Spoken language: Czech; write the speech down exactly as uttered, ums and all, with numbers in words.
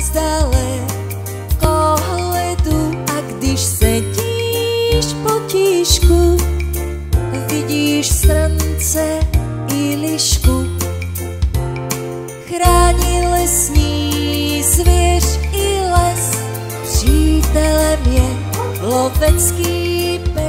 z dalekohledu a když sedíš potíšku, vidíš srnce i lišku. Chrání lesní zvěř i les, přítelem je lovecký pes.